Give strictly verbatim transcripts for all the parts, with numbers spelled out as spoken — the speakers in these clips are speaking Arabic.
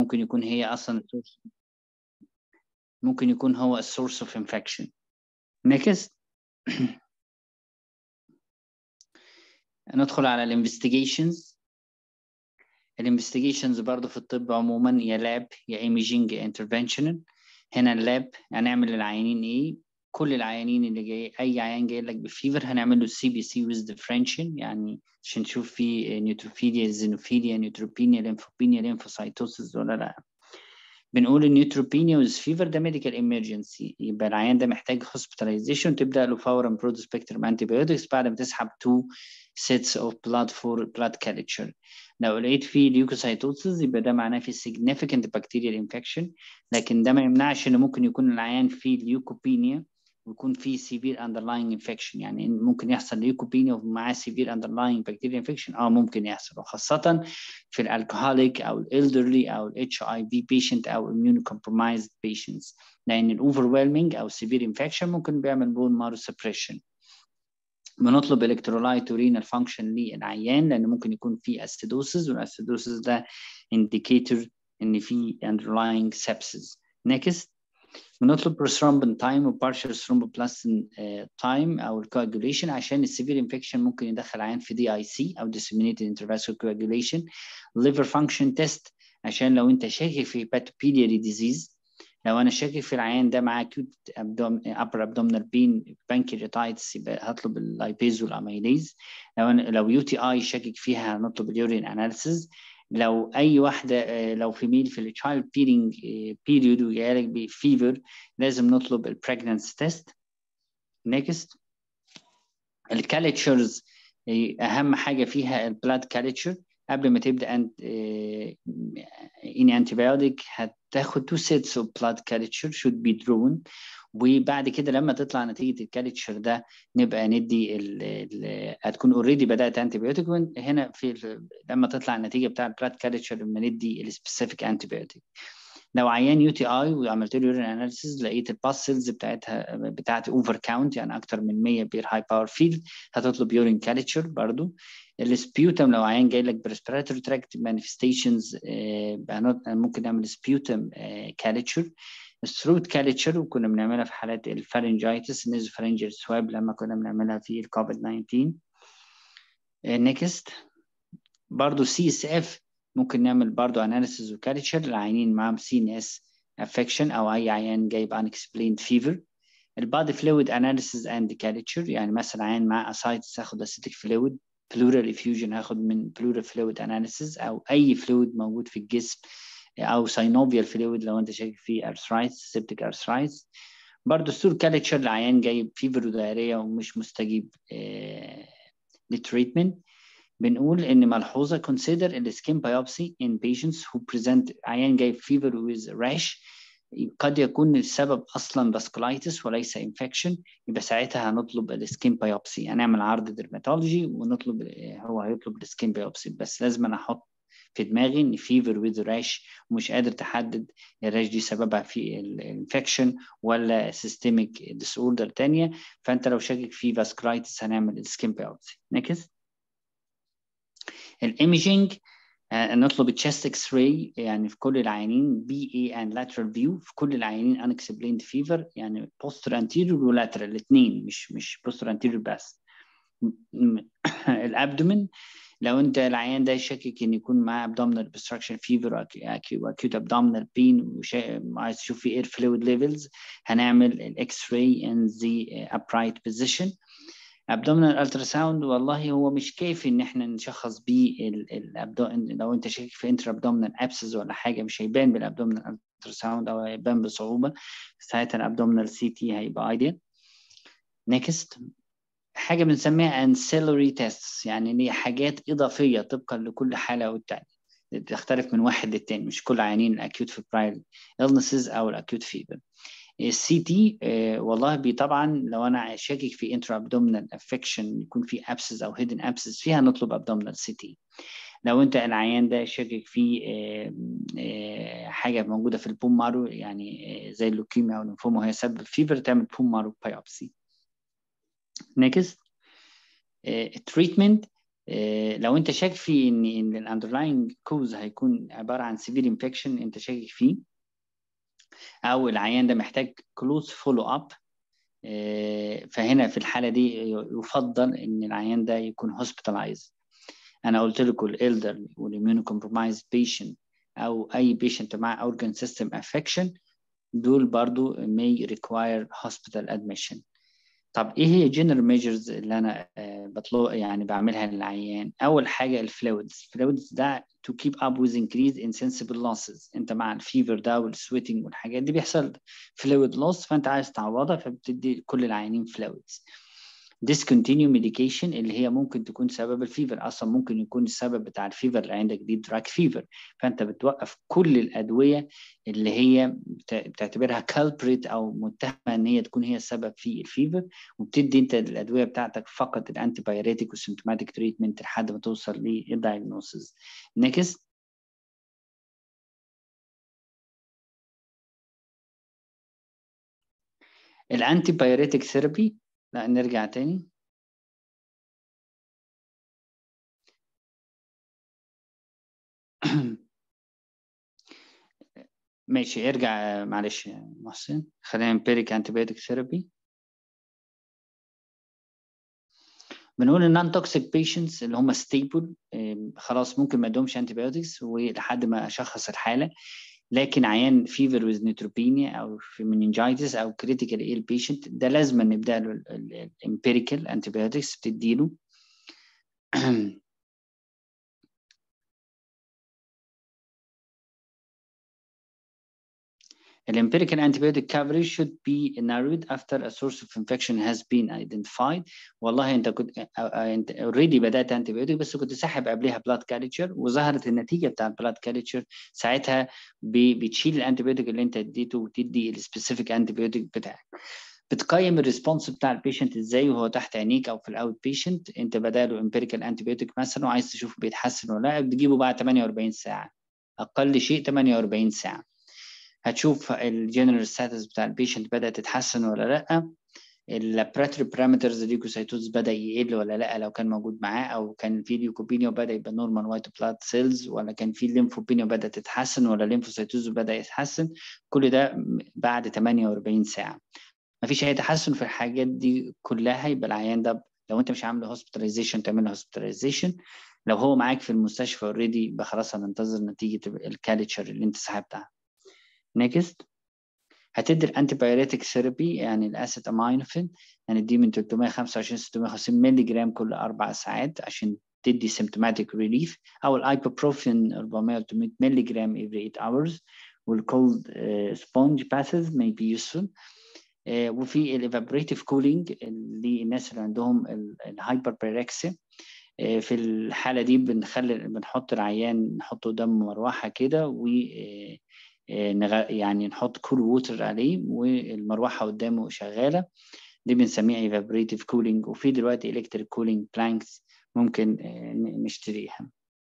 ممكن يكون هي اصلا ممكن يكون هو السورس اوف انفكشن. نيكست ندخل على الانفستيجيشنز. الانفستيجيشنز برضو في الطب عموما يا لاب يا ايميجينج يا انترفنشنال. هنا اللاب هنعمل للعيانين ايه؟ كل العيانين اللي جاي، اي عيان جاي لك بفيفر هنعمل له سي بي سي ويز ديفرنشن، يعني عشان نشوف في نيوتروفيليا زينوفيليا نيوتروبينيا ليمفوبينيا ليمفوسايتوسيس ولا لا. بنقول النيوتروبينيا ويز فيفر ده ميديكال ايمرجنسي، يبقى العيان ده محتاج هوسبيتاليزيشن، تبدا له فورا برود سبيكترم انتي بايوتكس بعد ما تسحب تو سيتس اوف بلاد فور بلاد كالتشر. لو لقيت فيه ليوكوسايتوسيس يبقى ده معناه في significant bacterial infection، لكن ده ما يمنعش ان ممكن يكون العيان فيه ليوكوبينيا ويكون فيه severe underlying infection. يعني ممكن يحصل ليوكوبينيا ومعاه severe underlying bacterial infection، اه ممكن يحصل، وخاصة في الالكهوليك او الالدرلي او الاتش اي في patient او immunocompromised patients، لان الاوفرwhelming او severe infection ممكن بيعمل bone marrow suppression. بنطلب الكترولايت ورينال فانكشن للعيان لان ممكن يكون في اسيدوسيس، والاسيدوسيس ده انديكيتور ان في underlying sepsis. next بنطلب prothrombin time و partial thromboplastin time او الcoagulation عشان السيفير انفكشن ممكن يدخل عيان في دي اي سي او disseminated intravascular coagulation. liver function test عشان لو انت شاكك في hepatobiliary disease، لو انا شاكك في العيان ده معاه acute upper abdominal pain pancreatitis يبقى هطلب اللايبيز والاميليز. لو أنا لو يو تي اي شاكك فيها هنطلب اليورين اناليسيز. لو اي واحده لو في ميل في التشايلد بيرنج بيريود وجالك بفيفر لازم نطلب البريجنانسي تيست. نيكست الكالتشرز اهم حاجه فيها البلاد كالتشر. قبل ما تبدا انت اني انتي بايوتيك هتاخد تو سيتس اوف بلاد كالتشر should be drawn، وبعد كده لما تطلع نتيجه الكالتشر ده نبقى ندي ال ال هتكون اوريدي بدات انتي بايوتيك. هنا في لما تطلع النتيجه بتاع البلاد كالتشر لما ندي السبيسيفيك انتي بايوتيك. لو عيان يو تي اي وعملت له يورين اناليسيز لقيت الباس سيلز بتاعتها بتاعت اوفر كاونت يعني اكتر من مية بير هاي باور فيلد هتطلب يورين كالتشر برضو. السبيوتم لو عيان جاي لك بريسبيراتوري تراكت مانيفستيشنز ممكن نعمل سبيوتم كالتشر. الثروت كالتشر وكنا بنعملها في حالات الفارنجايتس النيزوفارنجيال سواب لما كنا بنعملها في الكوفيد تسعتاشر. نيكست برضو سي اس اف ممكن نعمل برضو اناليسيز وكالتشر للعيانين معاهم سي ان اس افكشن او اي عيان جايب unexplained fever. البادي فلويد اناليسيز اند كالتشر، يعني مثلا عيان معاه اسايتس هاخد اسيتيك فلويد، بلورال افيوجن هاخد من بلورال فلويد اناليسيز او اي فلويد موجود في الجسم، او ساينوفيال فلويد لو انت شاكك فيه ارثرايتس سيبتيك ارثرايتس. برضو ستور كالتشر لعيان جايب فيفر ودايريا ومش مستجيب آه للتريتمنت. بنقول ان ملحوظه consider the skin biopsy in patients who present عيان جايب fever with rash قد يكون السبب اصلا vasculitis وليس infection، يبقى ساعتها هنطلب السكين بايوبسي، هنعمل عرض ديرماتولوجي ونطلب هو هيطلب السكين بايوبسي. بس لازم انا احط في دماغي ان fever with rash ومش قادر تحدد الراش دي سببها في الانفكشن ولا systemic disorder تانية، فانت لو شاكك في vasculitis هنعمل السكين بايوبسي. نيكست الايميجينج نطلب التشست اكس راي يعني في كل العيانين بي اي اند لاترال فيو في كل العيانين unexplained fever يعني بوستر انتيريور ولاترال الاثنين مش مش بوستر انتيريور بس. الابدومين لو انت العيان ده شاكك ان يكون معاه abdominal obstruction fever acute abdominal pain وعايز تشوف في air fluid levels هنعمل الاكس راي in the upright position. abdominal ultrasound والله هو مش كافي ان احنا نشخص بيه الابدومين، لو انت شاكك في انتر ابدومينال ابسس ولا حاجه مش هيبان بالابدومينال ultrasound او هيبان بصعوبه، ساعتها الابدومينال سي تي هيبقى ايديال. نيكست حاجه بنسميها ancillary tests يعني دي حاجات اضافيه طبقا لكل حاله والتانيه تختلف من واحد للتاني، مش كل عيانين الاكيوت فيبرايل illnesses او الاكيوت فيبر. السي تي آه والله بي طبعا لو انا شاكك في انترا ابدومينال افكشن يكون في ابسس او هيدن ابسس فيها نطلب ابدومينال سي تي. لو انت العيان ده شاكك في آه آه حاجه موجوده في البون مارو يعني آه زي اللوكيميا او الليمفوما وهي سبب فيفر تعمل بون مارو بايوبسي. نيكست التريتمنت آه لو انت شاك في ان ان الاندرلاينج كوز هيكون عباره عن سيفير انفكشن انت شاكك فيه، او العيان ده محتاج كلوز فولو اب، فهنا في الحاله دي يفضل ان العيان ده يكون هوسبيتالايز. انا قلت لكم الالدر والاميونو كومبرومايز بيشنت او اي بيشنت مع اورجان سيستم افكشن دول برضو may require hospital admission. طب ايه هي general measures اللي انا بطلب يعني بعملها للعيان؟ اول حاجه الفلويدز. الفلويدز ده to keep up with increase in sensible losses. انت مع الفيفر ده والسويتنج والحاجات دي بيحصل فلويد لوس، فانت عايز تعوضها فبتدي كل العيانين فلويدز. discontinue medication اللي هي ممكن تكون سبب الفيفر، اصلا ممكن يكون السبب بتاع الفيفر اللي عندك دي دراك فيفر، فانت بتوقف كل الادويه اللي هي بتعتبرها culprit او متهمه ان هي تكون هي السبب في الفيفر، وبتدي انت الادويه بتاعتك فقط الانتي بايوريتيك والسيمتوماتيك تريتمنت لحد ما توصل للدايجنوسيس. نيكست. الانتي بايوريتيك ثيرابي، لا نرجع تاني. ماشي ارجع معلش يا محسن، خلينا امبيريك انتيبيوتيك ثيرابي. بنقول النون توكسيك بيشنتس اللي هم ستيبل خلاص ممكن ما ادهمش انتيبيوتكس ولحد ما اشخص الحاله، لكن عيان فيفر ويز نيوتروبينيا او في مننجايتس او كريتيكال ايل بيشنت ده لازم نبدا له الامبيريكال انتيبيوتكس بتديله. الempirical antibiotic coverage should be narrowed after a source of infection has been identified. والله انت كنت انت اوريدي بدات انتيبيوتيك بس كنت ساحب قبلها بلاد كالتشر وظهرت النتيجه بتاع البلاد كالتشر، ساعتها بتشيل الانتيبيوتيك اللي انت اديته وتدي السبيسيفيك انتيبيوتيك بتاعك. بتقيم الريسبونس بتاع البيشنت ازاي وهو تحت عينيك او في الاوت بيشنت، انت بداله امبيريكال انتيبيوتيك مثلا وعايز تشوف بيتحسن ولا لا، بتجيبه بعد ثمانية وأربعين ساعه، اقل شيء ثمانية وأربعين ساعه. هتشوف الجنرال ستاتس بتاع البيشنت بدأت تتحسن ولا لا، البراتري بارامترز الليكوسايتوز بدأ يقل ولا لا لو كان موجود معاه، او كان في ليوكوبينيا وبدأ يبقى نورمال وايت بلاد سيلز، ولا كان في ليمفوبينيا بدأت تتحسن ولا ليمفوسايتوز بدأ يتحسن، كل ده بعد ثمانية وأربعين ساعة. مفيش اي تحسن في الحاجات دي كلها يبقى العيان ده لو انت مش عامل هوسبيتاليزيشن تعمل له هوسبيتاليزيشن، لو هو معاك في المستشفى اوريدي يبقى خلاص هننتظر نتيجة الكالتشر اللي انت سحبتها. نيكست. هتدي الانتي بايوريتيك ثيرابي يعني الاسيت امينوفين، يعني دي من ثلاثمية وخمسة وعشرين ستمية وخمسين مللي جرام كل اربع ساعات عشان تدي symptomatic relief، او الايبوبروفين أربعمية ل ثمانمية مللي جرام every eight hours، والcold uh, sponge baths may be useful. uh, وفي الايفابريتيف كولينج للناس اللي عندهم الهايبر بيركسيا، في الحالة دي بنخلي بنحط العيان نحطه قدام مروحة كده و يعني نحط كول ووتر عليه والمروحة قدامه شغالة، دي بنسميها evaporative cooling. وفي دلوقتي electric cooling planks ممكن نشتريها.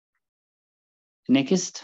next.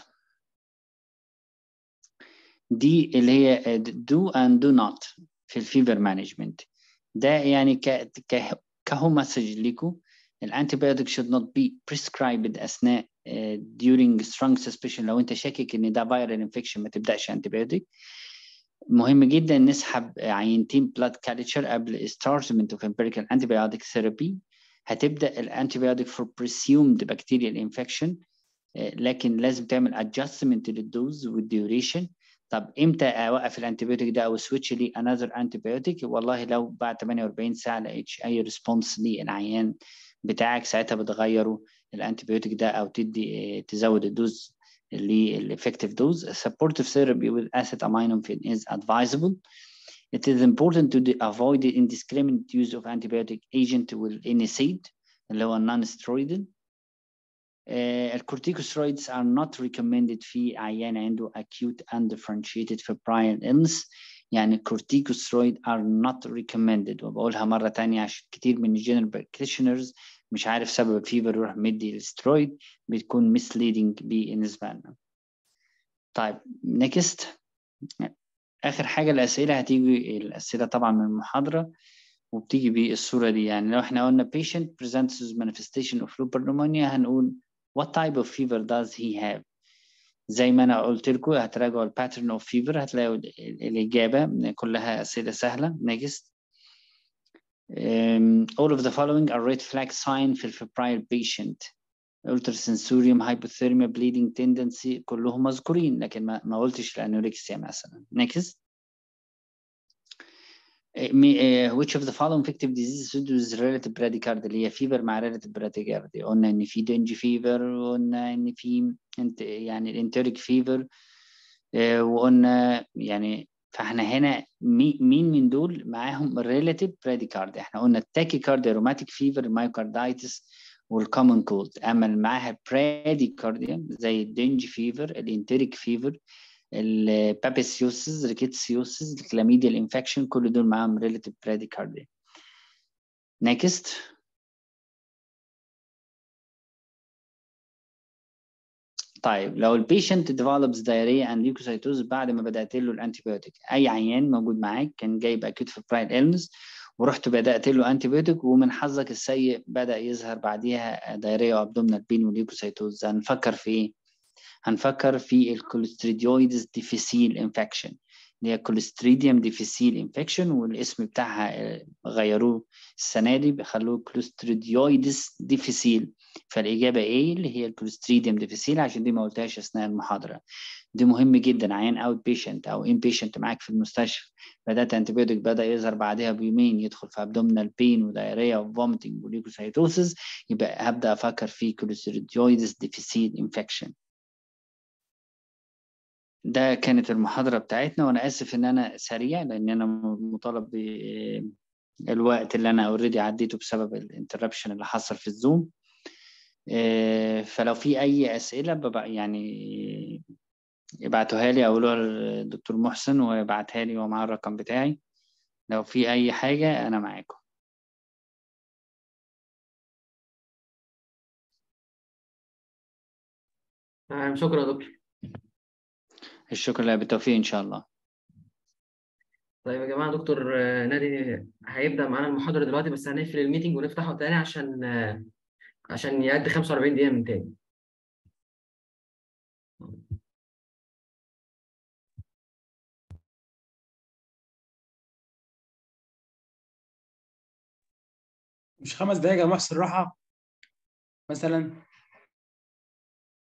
دي اللي هي do and do not في الفيفر مانجمنت. ده يعني ك ك كهو مسج ليكم، الانتيبيوتيك should not be prescribed اثناء uh, during strong suspicion. لو انت شاكك ان ده viral infection ما تبداش انتيبيوتيك. مهم جدا نسحب عينتين بلاد كالتشر قبل startment of empirical antibiotic therapy. هتبدا الانتيبيوتيك for presumed bacterial infection، لكن لازم تعمل adjustment للدوز والديوريشن. طب امتى اوقف الانتيبيوتيك ده او سويتش لي انذر انتيبيوتيك؟ والله لو بعد ثمانية وأربعين ساعه لقيتش اي ريسبونس للعيان بتاعك ساعتها بتغيره الانتيبيوتيك ده او تدي تزود الدوز للeffective dose. Supportive therapy with acetaminophen is advisable. It is important to avoid the indiscriminate use of antibiotic agent with N SAID اللي هو non-steroidal. الكورتيكوسترويدز are not recommended في عيان عنده acute undifferentiated febrile illness، يعني الكورتيكوسترويد are not recommended. وبقولها مرة تانية عشان كتير من الجنرال براكتيشنرز مش عارف سبب الفيفر يروح مدي السترويد، بتكون misleading بالنسبة لنا. طيب next. آخر حاجة الأسئلة هتيجي الأسئلة طبعا من المحاضرة، وبتيجي بالصورة دي. يعني لو احنا قلنا patient presents with manifestation of loop pneumonia هنقول what type of fever does he have. زي ما أنا قلت لكم هتراجعوا ال pattern of fever هتلاقوا الإجابة كلها أسئلة سهلة. next. Um, all of the following are red flag sign في الفبرايل patient. ultrasensorium, hypothermia, bleeding tendency كلهم مذكورين لكن ما, ما قلتش الأنوركسيا مثلا. next. Uh, which of the following infective diseases with relative bradycardia اللي هي fever مع relative bradycardia. قلنا إن في dengue fever وقلنا إن في يعني الانتريك fever uh, وقلنا يعني فاحنا هنا مين من دول معاهم relative bradycardia. احنا قلنا التاكيكارديا روماتيك فيفر المايوكاردايتس والكومن كولد. اما اللي معاها براديكارديا زي الدنج فيفر الانتريك فيفر البابيسيوسز ريكيتسيوسز الكلاميديال انفكشن كل دول معاهم ريلاتيف براديكارديا. نيكست. طيب لو البيشنت develops diarrhea and leukocytosis بعد ما بدأت له الانتيبيوتيك، أي عيان موجود معاك كان جايب acute febrile illness ورحت بدأت له انتيبيوتيك ومن حظك السيء بدأ يظهر بعديها diarrhea وابدومينال بين وليوكوسيتوز، هنفكر في إيه؟ هنفكر في الكوليستريديويدز ديفيسيل انفكشن اللي هي كوليستريديوم ديفيسيل انفكشن والاسم بتاعها غيروه السنه دي بيخلوه كوليستريديويدز ديفيسيل. فالاجابه ايه اللي هي الكوليستريديوم ديفيسيل عشان دي ما قلتهاش اثناء المحاضره. دي مهم جدا. عيان اوت بيشنت او ان بيشنت معاك في المستشفى بدات انتيبيوتيك بدا يظهر بعدها بيومين يدخل في ابدومينال بين ودايريا وفوميتنج وليوكوسايتوسيس يبقى هبدا افكر في كوليستريديويدز ديفيسيل انفكشن. ده كانت المحاضرة بتاعتنا وأنا آسف إن أنا سريع لأن أنا مطالب بالوقت اللي أنا أوريدي عديته بسبب الانتربشن اللي حصل في الزوم. فلو في أي أسئلة ببقى يعني ابعتوها لي أو قولوها للدكتور محسن وابعتها لي ومعاه الرقم بتاعي. لو في أي حاجة أنا معاكم. تمام شكرا يا دكتور. الشكر لله بالتوفيق إن شاء الله. طيب يا جماعة دكتور نادي هيبدأ معانا المحاضرة دلوقتي بس هنقفل الميتنج ونفتحه تاني عشان عشان يعدي خمسة وأربعين دقيقة من تاني. مش خمس دقايق يا محسن راحة مثلا؟